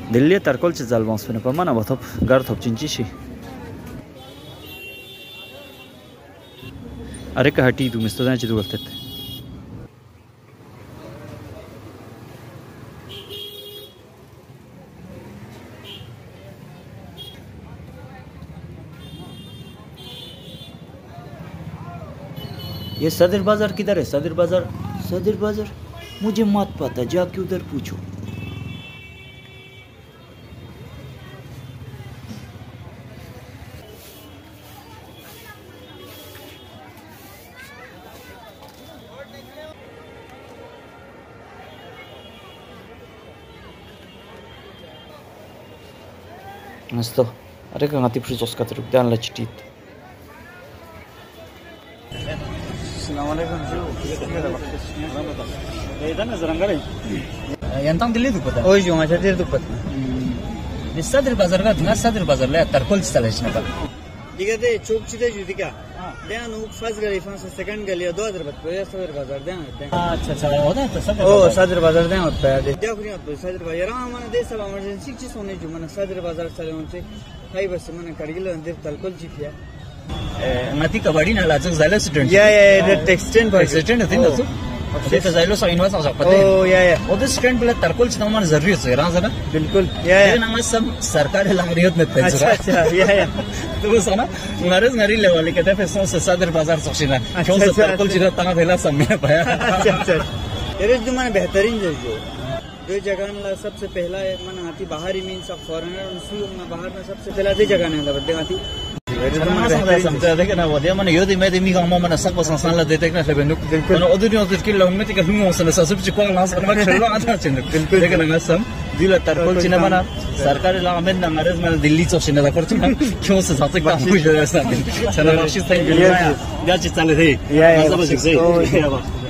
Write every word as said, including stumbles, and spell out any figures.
दिल्ली तरकोल ची जाल बांस पे पमा ना बथप गार थप चिंची शी अरे का हटी तू मिस्तो जाने चिदू करते ये सदर बाजार किधर है? सदर बाजार सदर बाजार मुझे मत पता, जाके उधर पूछो। मस्त अरे का ngati pris oskat ruk dan la chitit Assalamualaikum ju eh dan zarangare yantang dilli duk pata oi jo ma chadir duk pata ni sadr bazar ka na sadr bazar la tarkol installation ka ठीक है ते चौक चिते जुदी का देना नु first गली first second गली दो हजार रुपए सदर बाजार देना अच्छा अच्छा होता है तो सदर ओ सदर बाजार देना होता है देखो नहीं होता सदर बाजार हमारा देश सब इमरजेंसी चीज होने जो मैंने सदर बाजार चले उनसे हाई बस मैंने करगिल अंदर तलकोल चिफिया ngati kabadi na lajak zaila student या या that extend by extend होती ना तो ते तो जाइलो साइन वाला सब पता है ओ या या वो तो स्टैंड पे तरकोल चिना मन जरूरी है राज ना बिल्कुल या या ना सब सरकारी लामरियत में थे अच्छा अच्छा या या तो बस ना नरेश नरी लेवल के थे फिर से सदर बाजार सोचिना क्यों से तरकोल चिना तना थेला समय पाया अच्छा अच्छा ये जो मैंने बेहतरीन जो दो जगह ना सबसे पहला है मन आती बाहरी मीन सब फॉरेनर उनसे में बाहर में सबसे पहला दे जगह ने बदे आती समझा देखे ना वो दे मैंने यो दे मैं दे मी का मामा ना सब संस्थान ला देते ना लेबे नुक ना ओदुनी ओदुर के लंग में ते कहूं मसला सब कुछ को ना सब खेलवा आता चन बिल्कुल देखे ना सब दिल तरकोल चिना बना सरकारी ला में ना नरेश में दिल्ली चो चिना दा करछ ना क्यों से साथ का कुछ जैसा चलो रशीद थैंक यू या चित चले थे या सब से